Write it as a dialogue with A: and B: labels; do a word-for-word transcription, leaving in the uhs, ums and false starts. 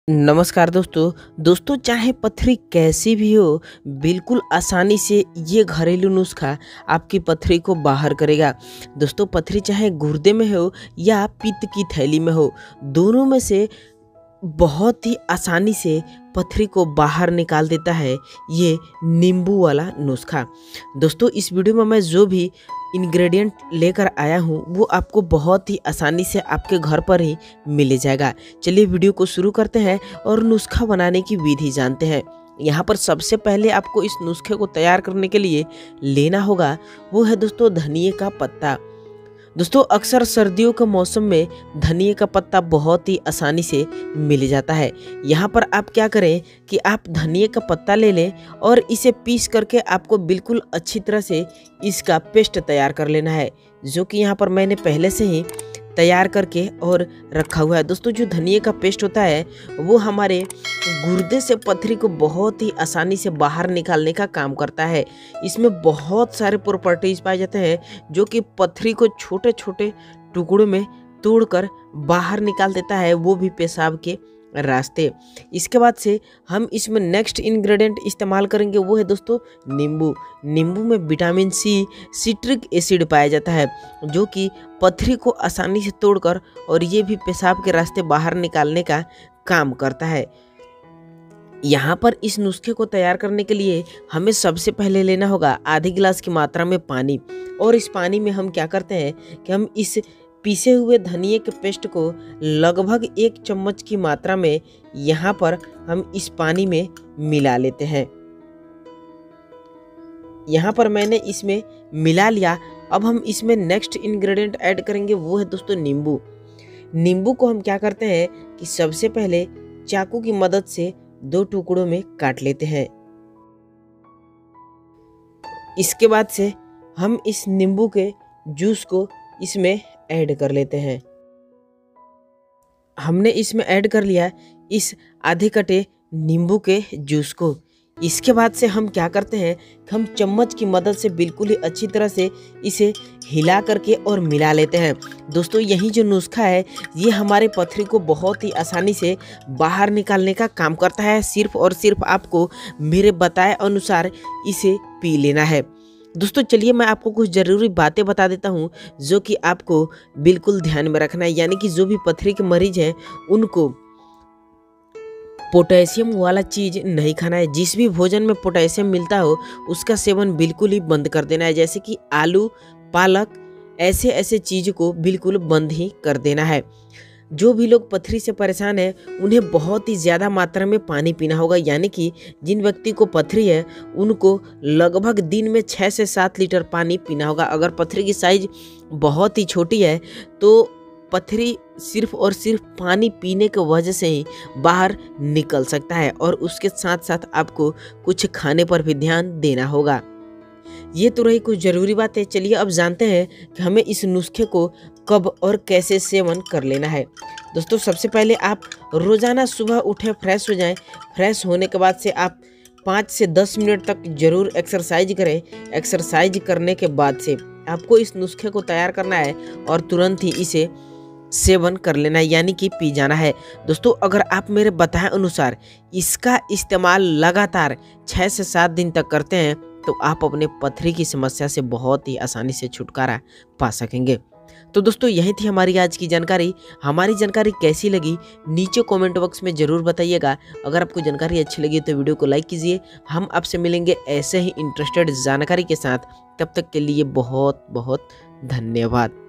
A: नमस्कार दोस्तों दोस्तों चाहे पथरी कैसी भी हो, बिल्कुल आसानी से ये घरेलू नुस्खा आपकी पथरी को बाहर करेगा। दोस्तों पथरी चाहे गुर्दे में हो या पित्त की थैली में हो, दोनों में से बहुत ही आसानी से पथरी को बाहर निकाल देता है ये नींबू वाला नुस्खा। दोस्तों इस वीडियो में मैं जो भी इंग्रेडिएंट लेकर आया हूँ वो आपको बहुत ही आसानी से आपके घर पर ही मिल जाएगा। चलिए वीडियो को शुरू करते हैं और नुस्खा बनाने की विधि जानते हैं। यहाँ पर सबसे पहले आपको इस नुस्खे को तैयार करने के लिए लेना होगा वो है दोस्तों धनिए का पत्ता। दोस्तों अक्सर सर्दियों के मौसम में धनिए का पत्ता बहुत ही आसानी से मिल जाता है। यहाँ पर आप क्या करें कि आप धनिए का पत्ता ले लें और इसे पीस करके आपको बिल्कुल अच्छी तरह से इसका पेस्ट तैयार कर लेना है, जो कि यहाँ पर मैंने पहले से ही तैयार करके और रखा हुआ है। दोस्तों जो धनिए का पेस्ट होता है वो हमारे गुर्दे से पथरी को बहुत ही आसानी से बाहर निकालने का काम करता है। इसमें बहुत सारे प्रॉपर्टीज पाए जाते हैं जो कि पथरी को छोटे छोटे टुकड़ों में तोड़कर बाहर निकाल देता है, वो भी पेशाब के रास्ते। इसके बाद से हम इसमें नेक्स्ट इंग्रेडिएंट इस्तेमाल करेंगे वो है दोस्तों नींबू। नींबू में विटामिन सी, सिट्रिक एसिड पाया जाता है जो कि पथरी को आसानी से तोड़कर और ये भी पेशाब के रास्ते बाहर निकालने का काम करता है। यहाँ पर इस नुस्खे को तैयार करने के लिए हमें सबसे पहले लेना होगा आधी गिलास की मात्रा में पानी, और इस पानी में हम क्या करते हैं कि हम इस पीसे हुए धनिए के पेस्ट को लगभग एक चम्मच की मात्रा में यहाँ पर हम इस पानी में मिला लेते हैं। यहाँ पर मैंने इसमें मिला लिया। अब हम इसमें नेक्स्ट इंग्रेडिएंट ऐड करेंगे वो है दोस्तों नींबू। नींबू को हम क्या करते हैं कि सबसे पहले चाकू की मदद से दो टुकड़ों में काट लेते हैं। इसके बाद से हम इस नींबू के जूस को इसमें ऐड कर लेते हैं। हमने इसमें ऐड कर लिया इस आधे कटे नींबू के जूस को। इसके बाद से हम क्या करते हैं कि हम चम्मच की मदद से बिल्कुल ही अच्छी तरह से इसे हिला करके और मिला लेते हैं। दोस्तों यही जो नुस्खा है ये हमारे पथरी को बहुत ही आसानी से बाहर निकालने का काम करता है। सिर्फ और सिर्फ आपको मेरे बताए अनुसार इसे पी लेना है। दोस्तों चलिए मैं आपको कुछ ज़रूरी बातें बता देता हूँ जो कि आपको बिल्कुल ध्यान में रखना है। यानी कि जो भी पथरी के मरीज हैं उनको पोटेशियम वाला चीज़ नहीं खाना है। जिस भी भोजन में पोटेशियम मिलता हो उसका सेवन बिल्कुल ही बंद कर देना है, जैसे कि आलू, पालक, ऐसे ऐसे चीज़ को बिल्कुल बंद ही कर देना है। जो भी लोग पथरी से परेशान हैं उन्हें बहुत ही ज़्यादा मात्रा में पानी पीना होगा। यानी कि जिन व्यक्ति को पथरी है उनको लगभग दिन में छः से सात लीटर पानी पीना होगा। अगर पथरी की साइज बहुत ही छोटी है तो पथरी सिर्फ और सिर्फ पानी पीने की वजह से ही बाहर निकल सकता है, और उसके साथ साथ आपको कुछ खाने पर भी ध्यान देना होगा। ये तो रही कुछ ज़रूरी बात है। चलिए अब जानते हैं कि हमें इस नुस्खे को कब और कैसे सेवन कर लेना है। दोस्तों सबसे पहले आप रोज़ाना सुबह उठे फ्रेश हो जाएं। फ्रेश होने के बाद से आप पाँच से दस मिनट तक ज़रूर एक्सरसाइज करें। एक्सरसाइज करने के बाद से आपको इस नुस्खे को तैयार करना है और तुरंत ही इसे सेवन कर लेना है, यानी कि पी जाना है। दोस्तों अगर आप मेरे बताए अनुसार इसका इस्तेमाल लगातार छः से सात दिन तक करते हैं तो आप अपने पथरी की समस्या से बहुत ही आसानी से छुटकारा पा सकेंगे। तो दोस्तों यही थी हमारी आज की जानकारी। हमारी जानकारी कैसी लगी नीचे कमेंट बॉक्स में ज़रूर बताइएगा। अगर आपको जानकारी अच्छी लगी तो वीडियो को लाइक कीजिए। हम आपसे मिलेंगे ऐसे ही इंटरेस्टेड जानकारी के साथ। तब तक के लिए बहुत बहुत धन्यवाद।